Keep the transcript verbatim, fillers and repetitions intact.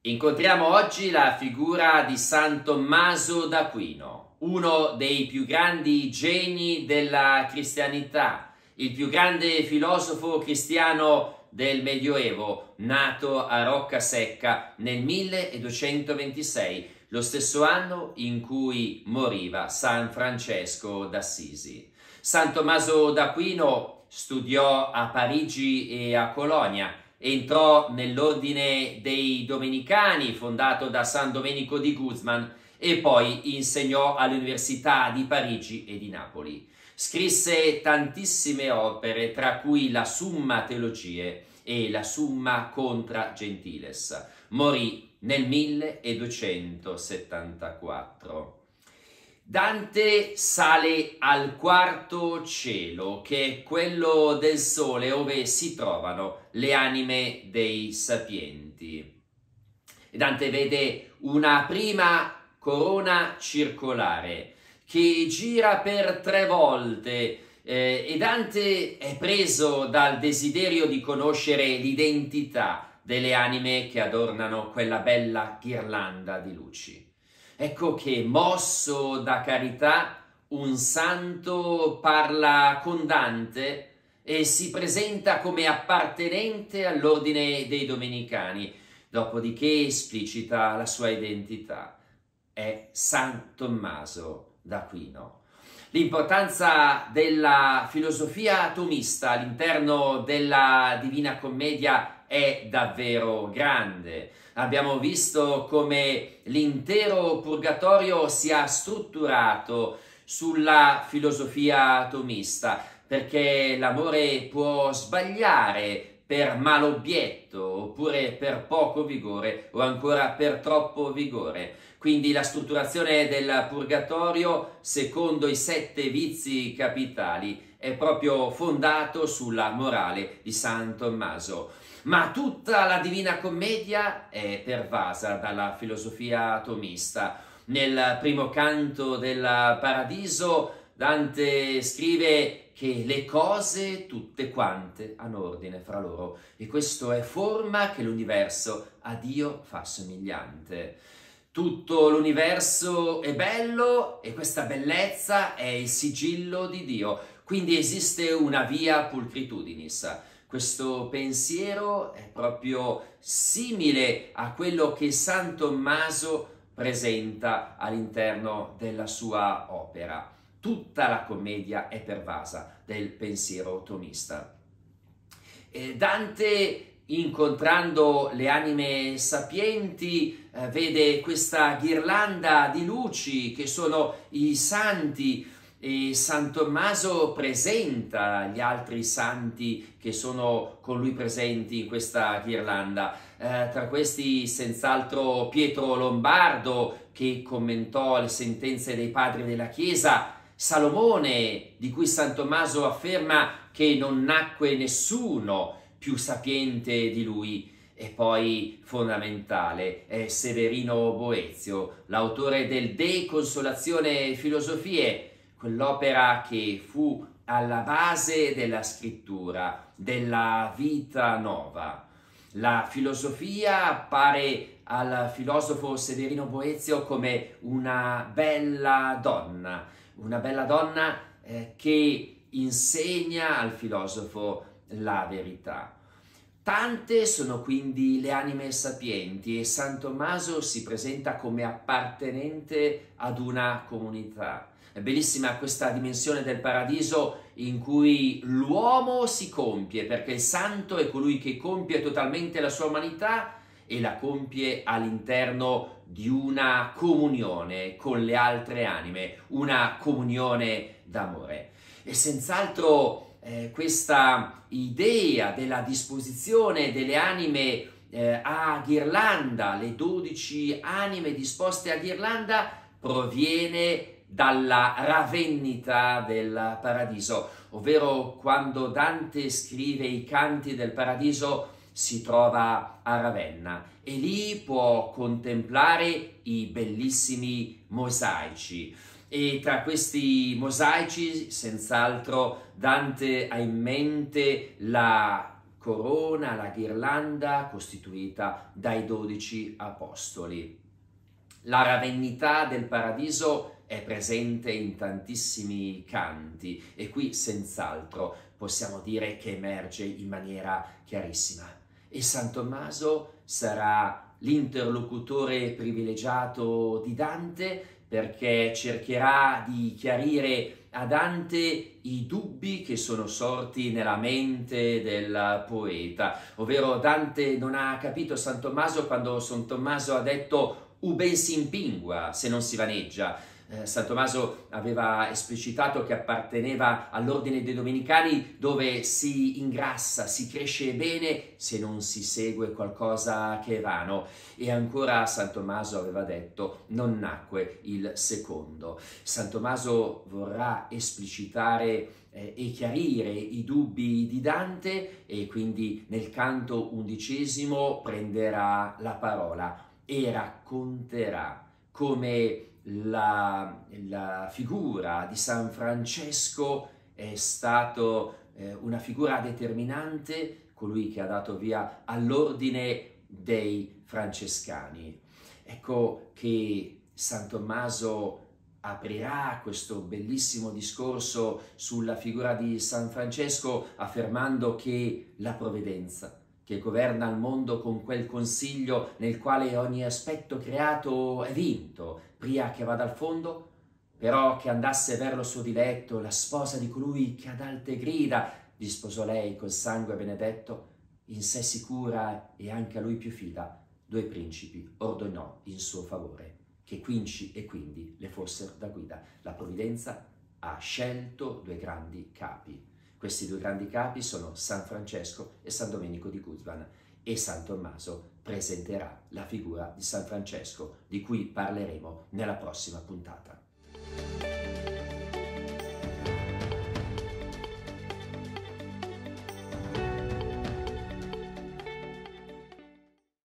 Incontriamo oggi la figura di San Tommaso d'Aquino, uno dei più grandi geni della cristianità, il più grande filosofo cristiano del Medioevo, nato a Roccasecca nel milleduecentoventisei, lo stesso anno in cui moriva San Francesco d'Assisi. San Tommaso d'Aquino studiò a Parigi e a Colonia. Entrò nell'ordine dei Domenicani, fondato da San Domenico di Guzman, e poi insegnò all'Università di Parigi e di Napoli. Scrisse tantissime opere, tra cui la Summa Theologiae e la Summa Contra Gentiles. Morì nel milleduecentosettantaquattro. Dante sale al quarto cielo, che è quello del sole, ove si trovano le anime dei sapienti. Dante vede una prima corona circolare che gira per tre volte eh, e Dante è preso dal desiderio di conoscere l'identità delle anime che adornano quella bella ghirlanda di luci. Ecco che, mosso da carità, un santo parla con Dante e si presenta come appartenente all'ordine dei Domenicani, dopodiché esplicita la sua identità. È San Tommaso d'Aquino. L'importanza della filosofia tomista all'interno della Divina Commedia è davvero grande. Abbiamo visto come l'intero Purgatorio sia strutturato sulla filosofia tomista, perché l'amore può sbagliare per malobbietto, oppure per poco vigore, o ancora per troppo vigore. Quindi la strutturazione del Purgatorio, secondo i sette vizi capitali, è proprio fondato sulla morale di San Tommaso. Ma tutta la Divina Commedia è pervasa dalla filosofia tomista. Nel primo canto del Paradiso Dante scrive che le cose tutte quante hanno ordine fra loro, e questo è forma che l'universo a Dio fa somigliante. Tutto l'universo è bello e questa bellezza è il sigillo di Dio, quindi esiste una via pulcritudinis. Questo pensiero è proprio simile a quello che San Tommaso presenta all'interno della sua opera. Tutta la commedia è pervasa del pensiero tomista. E Dante, incontrando le anime sapienti, eh, vede questa ghirlanda di luci che sono i santi, e San Tommaso presenta gli altri santi che sono con lui presenti in questa ghirlanda. Eh, tra questi senz'altro Pietro Lombardo, che commentò le sentenze dei padri della Chiesa, Salomone, di cui San Tommaso afferma che non nacque nessuno più sapiente di lui, e poi fondamentale è Severino Boezio, l'autore del De Consolatione Philosophiae, quell'opera che fu alla base della scrittura, della vita nuova. La filosofia appare al filosofo Severino Boezio come una bella donna, una bella donna eh, che insegna al filosofo la verità. Tante sono quindi le anime sapienti e San Tommaso si presenta come appartenente ad una comunità. È bellissima questa dimensione del paradiso in cui l'uomo si compie, perché il santo è colui che compie totalmente la sua umanità e la compie all'interno di una comunione con le altre anime, una comunione d'amore. E senz'altro eh, questa idea della disposizione delle anime eh, a ghirlanda, le dodici anime disposte a ghirlanda, proviene dalla ravennita del paradiso, ovvero quando Dante scrive i canti del paradiso si trova a Ravenna e lì può contemplare i bellissimi mosaici. E tra questi mosaici, senz'altro, Dante ha in mente la corona, la ghirlanda costituita dai dodici apostoli. La ravennità del paradiso è presente in tantissimi canti e qui senz'altro possiamo dire che emerge in maniera chiarissima. E San Tommaso sarà l'interlocutore privilegiato di Dante perché cercherà di chiarire a Dante i dubbi che sono sorti nella mente del poeta, ovvero Dante non ha capito San Tommaso quando San Tommaso ha detto «U ben si impingua se non si vaneggia». Eh, San Tommaso aveva esplicitato che apparteneva all'ordine dei domenicani dove si ingrassa, si cresce bene se non si segue qualcosa che è vano. E ancora San Tommaso aveva detto non nacque il secondo. San Tommaso vorrà esplicitare eh, e chiarire i dubbi di Dante e quindi nel canto undicesimo prenderà la parola e racconterà come la, la figura di San Francesco è stato eh, una figura determinante, colui che ha dato via all'ordine dei francescani. Ecco che San Tommaso aprirà questo bellissimo discorso sulla figura di San Francesco affermando che la provvidenza che governa il mondo con quel consiglio nel quale ogni aspetto creato è vinto, pria che vada al fondo, però che andasse ver lo suo diletto, la sposa di colui che ad alte grida gli sposò lei col sangue benedetto, in sé sicura e anche a lui più fida, due principi ordinò in suo favore, che quinci e quindi le fossero da guida. La provvidenza ha scelto due grandi capi. Questi due grandi capi sono San Francesco e San Domenico di Guzman e San Tommaso presenterà la figura di San Francesco di cui parleremo nella prossima puntata.